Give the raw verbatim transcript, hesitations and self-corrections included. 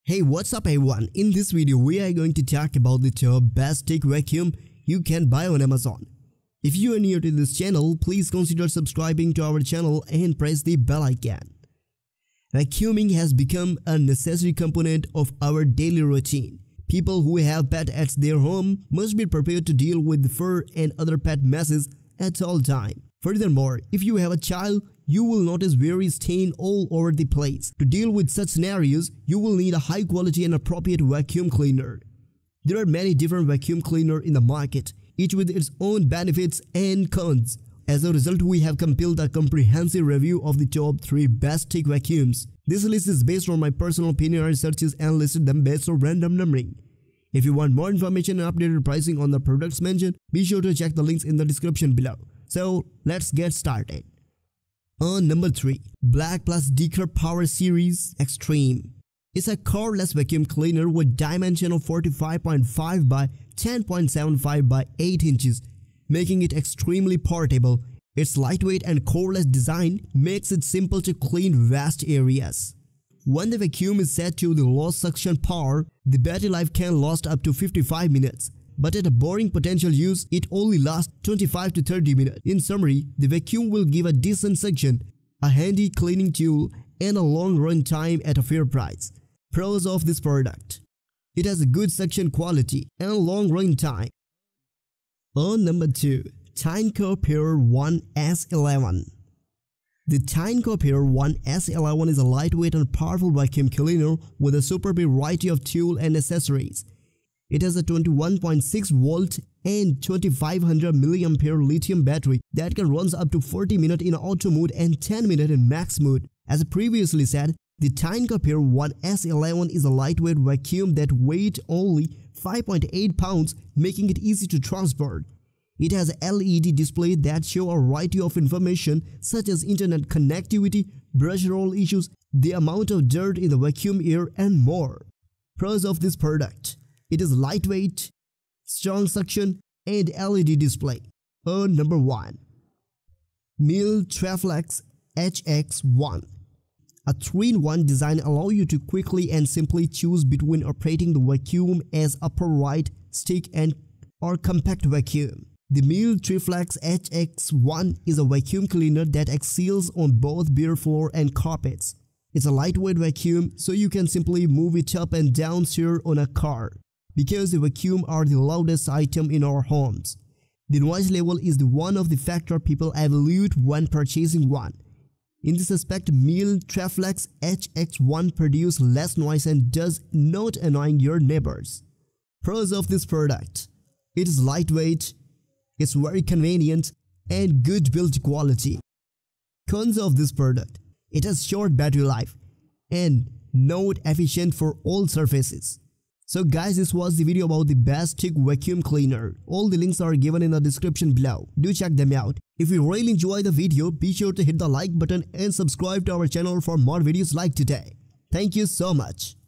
Hey, what's up everyone? In this video we are going to talk about the top best stick vacuum you can buy on Amazon. If you are new to this channel, please consider subscribing to our channel and press the bell icon. Vacuuming has become a necessary component of our daily routine. People who have pets at their home must be prepared to deal with fur and other pet messes at all time. Furthermore, if you have a child, you will notice various stain all over the place. To deal with such scenarios, you will need a high quality and appropriate vacuum cleaner. There are many different vacuum cleaners in the market, each with its own benefits and cons. As a result, we have compiled a comprehensive review of the top three best stick vacuums. This list is based on my personal opinion and researches and listed them based on random numbering. If you want more information and updated pricing on the products mentioned, be sure to check the links in the description below. So let's get started. On number three, Black Plus Decor Power Series Extreme. It's a cordless vacuum cleaner with dimension of forty-five point five by ten point seven five by eight inches, making it extremely portable. Its lightweight and cordless design makes it simple to clean vast areas. When the vacuum is set to the low suction power, the battery life can last up to fifty-five minutes. But at a boring potential use, it only lasts twenty-five to thirty minutes. In summary, the vacuum will give a decent suction, a handy cleaning tool, and a long run time at a fair price. Pros of this product: it has a good suction quality and a long run time. On number two, Tyneco Power one S eleven. The Tyneco Power one S eleven is a lightweight and powerful vacuum cleaner with a superb variety of tools and accessories. It has a twenty-one point six volt and twenty-five hundred milliamp hour lithium battery that can run up to forty minutes in auto mode and ten minutes in max mode. As previously said, the Tyneco Power one S eleven is a lightweight vacuum that weighs only five point eight pounds, making it easy to transport. It has a L E D display that shows a variety of information such as internet connectivity, brush roll issues, the amount of dirt in the vacuum air, and more. Pros of this product: it is lightweight, strong suction, and L E D display. On number one, Miele Triflex H X one. A three in one design allows you to quickly and simply choose between operating the vacuum as upper right stick and or compact vacuum. The Miele Triflex H X one is a vacuum cleaner that excels on both bare floor and carpets. It's a lightweight vacuum, so you can simply move it up and down here on a car. Because the vacuum are the loudest item in our homes, the noise level is the one of the factor people evaluate when purchasing one. In this aspect, Miele Triflex H X one produces less noise and does not annoy your neighbors. Pros of this product: it is lightweight, it's very convenient, and good build quality. Cons of this product: it has short battery life and not efficient for all surfaces. So guys, this was the video about the best stick vacuum cleaner. All the links are given in the description below. Do check them out. If you really enjoy the video, be sure to hit the like button and subscribe to our channel for more videos like today. Thank you so much.